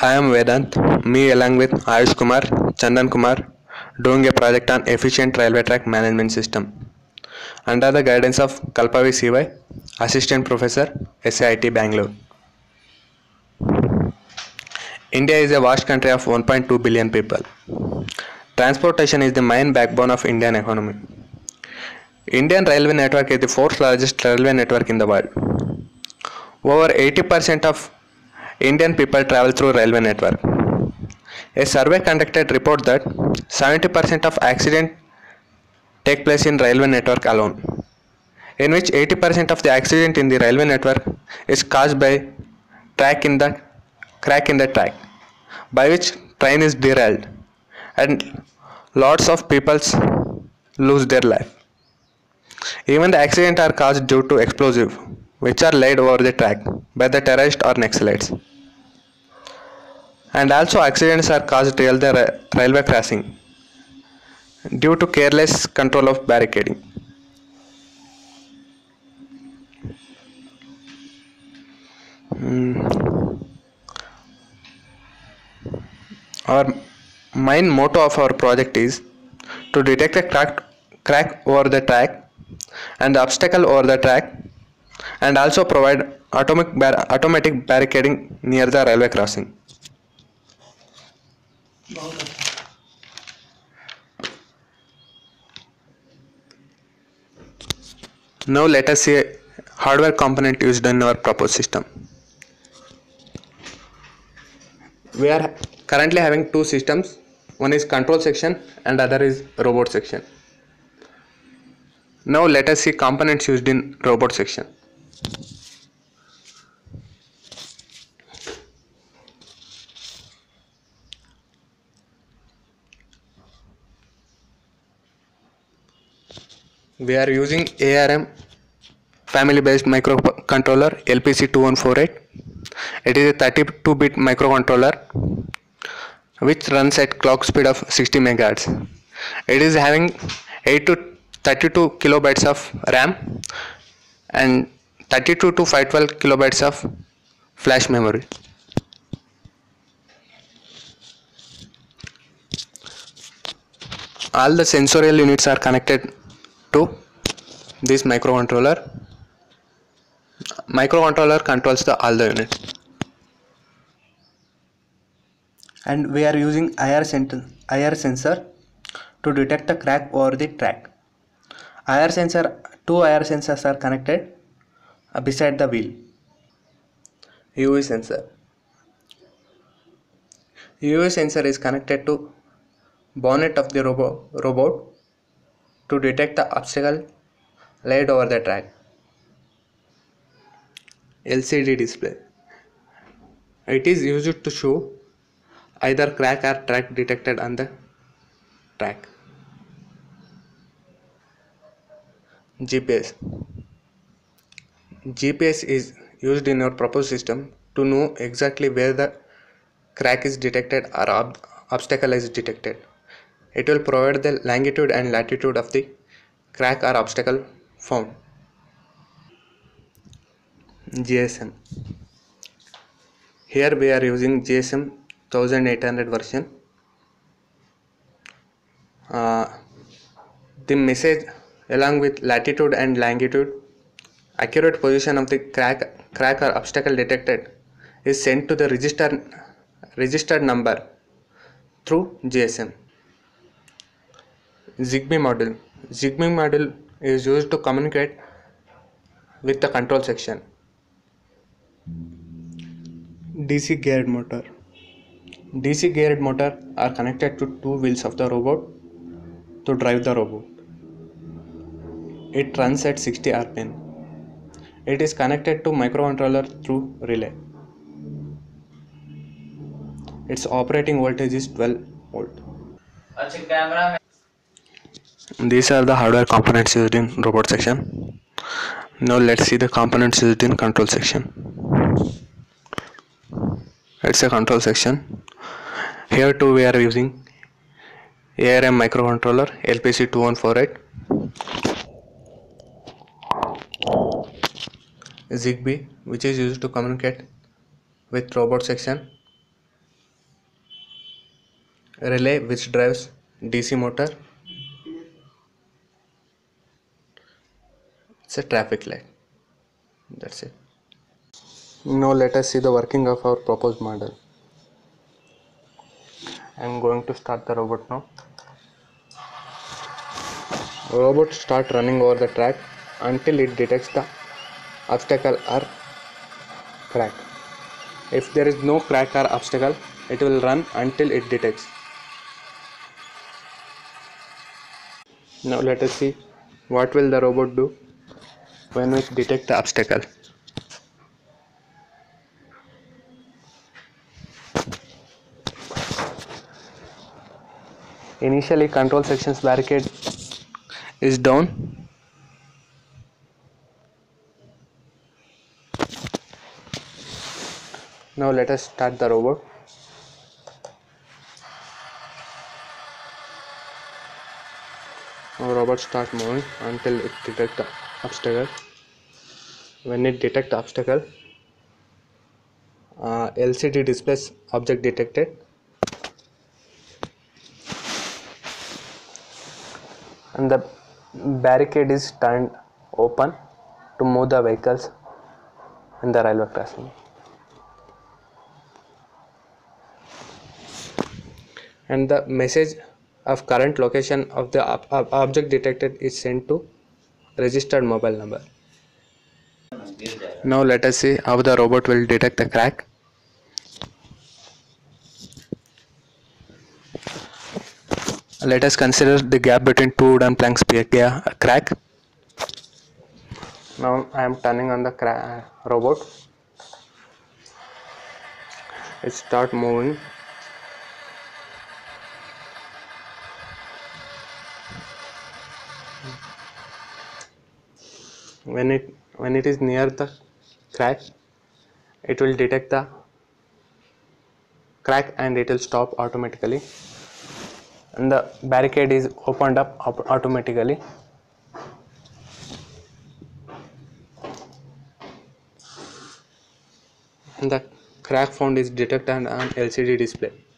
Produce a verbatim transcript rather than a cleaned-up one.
I am Vedant, me along with Ayush Kumar, Chandan Kumar, doing a project on efficient railway track management system under the guidance of Kalpavi C Y, Assistant Professor, S I T Bangalore. India is a vast country of one point two billion people. Transportation is the main backbone of Indian economy. Indian railway network is the fourth largest railway network in the world. Over eighty percent of Indian people travel through railway network. A survey conducted report that seventy percent of accidents take place in railway network alone, in which eighty percent of the accident in the railway network is caused by track in the crack in the track, by which train is derailed and lots of people lose their life. Even the accidents are caused due to explosive, which are laid over the track by the terrorists or Naxalites. And also accidents are caused near the ra- railway crossing due to careless control of barricading. Mm. Our main motto of our project is to detect a crack, crack over the track and the obstacle over the track, and also provide atomic bar- automatic barricading near the railway crossing. Now let us see a hardware component used in our proposed system. We are currently having two systems. One is control section and other is robot section. Now let us see components used in robot section. We are using A R M family based microcontroller L P C two one four eight. It is a thirty-two bit microcontroller which runs at clock speed of sixty megahertz. It is having eight to thirty-two kilobytes of RAM and thirty-two to five twelve kilobytes of flash memory. All the sensorial units are connected to this microcontroller. Microcontroller controls the all the units. And we are using I R, I R sensor to detect the crack over the track. I R sensor, two I R sensors are connected beside the wheel. U V sensor. U V sensor is connected to bonnet of the robo, robot to detect the obstacle laid over the track. L C D display. It is used to show either crack or track detected on the track. G P S. G P S is used in our proposed system to know exactly where the crack is detected or ob- obstacle is detected. It will provide the longitude and latitude of the crack or obstacle found. G S M. Here we are using G S M eighteen hundred version. Uh, the message along with latitude and longitude, accurate position of the crack, crack or obstacle detected is sent to the register, registered number through G S M. Zigbee module. Zigbee module is used to communicate with the control section. D C geared motor. D C geared motor are connected to two wheels of the robot to drive the robot. It runs at sixty R P M. It is connected to microcontroller through relay. Its operating voltage is twelve volt. These are the hardware components used in robot section. Now let's see the components used in control section. It's a control section. Here too we are using A R M microcontroller L P C two one four eight, Zigbee which is used to communicate with robot section, relay which drives D C motor. It's a traffic light. That's it. Now let us see the working of our proposed model. I am going to start the robot now. Robot start running over the track until it detects the obstacle or crack. If there is no crack or obstacle, it will run until it detects. Now let us see what will the robot do when it detects the obstacle. Initially, control section's barricade is down. Now let us start the robot. Now robot start moving until it detects the obstacle. When it detects the obstacle, uh, L C D displays object detected, and the barricade is turned open to move the vehicles in the railway crossing. And the message of current location of the ob ob object detected is sent to registered mobile number. Now let us see how the robot will detect the crack. Let us consider the gap between two wooden planks be a crack. Now I am turning on the robot. It start moving. When it when it is near the crack, it will detect the crack and it will stop automatically, and the barricade is opened up automatically. And the crack found is detected on L C D display.